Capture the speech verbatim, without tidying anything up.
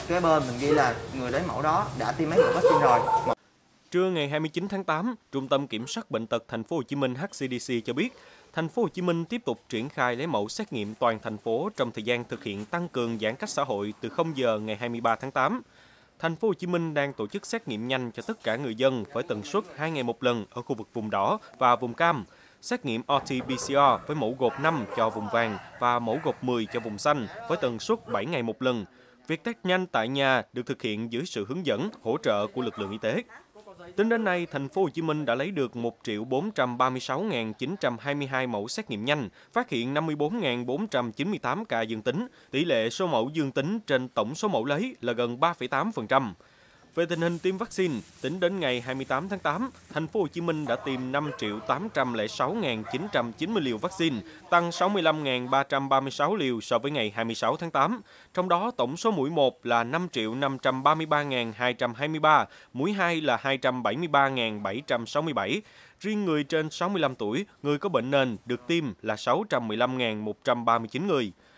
kế bên mình ghi là người lấy mẫu đó đã tiêm mấy mũi vaccine rồi. Trưa ngày hai mươi chín tháng tám, Trung tâm Kiểm soát Bệnh tật Thành phố Hồ Chí Minh H C D C cho biết, Thành phố Hồ Chí Minh tiếp tục triển khai lấy mẫu xét nghiệm toàn thành phố trong thời gian thực hiện tăng cường giãn cách xã hội từ không giờ ngày hai mươi ba tháng tám. Thành phố Hồ Chí Minh đang tổ chức xét nghiệm nhanh cho tất cả người dân với tần suất hai ngày một lần ở khu vực vùng đỏ và vùng cam, xét nghiệm R T P C R với mẫu gộp năm cho vùng vàng và mẫu gộp mười cho vùng xanh với tần suất bảy ngày một lần. Việc test nhanh tại nhà được thực hiện dưới sự hướng dẫn, hỗ trợ của lực lượng y tế. Tính đến nay, Thành phố Hồ Chí Minh đã lấy được một triệu bốn trăm ba mươi sáu nghìn chín trăm hai mươi hai mẫu xét nghiệm nhanh, phát hiện năm mươi tư nghìn bốn trăm chín mươi tám ca dương tính. Tỷ lệ số mẫu dương tính trên tổng số mẫu lấy là gần ba phẩy tám phần trăm. Về tình hình tiêm vaccine, tính đến ngày hai mươi tám tháng tám, Thành phố Hồ Chí Minh đã tiêm năm triệu tám trăm lẻ sáu nghìn chín trăm chín mươi liều vaccine, tăng sáu mươi lăm nghìn ba trăm ba mươi sáu liều so với ngày hai mươi sáu tháng tám. Trong đó, tổng số mũi một là năm triệu năm trăm ba mươi ba nghìn hai trăm hai mươi ba, mũi hai là hai trăm bảy mươi ba nghìn bảy trăm sáu mươi bảy. Riêng người trên sáu mươi lăm tuổi, người có bệnh nền được tiêm là sáu trăm mười lăm nghìn một trăm ba mươi chín người.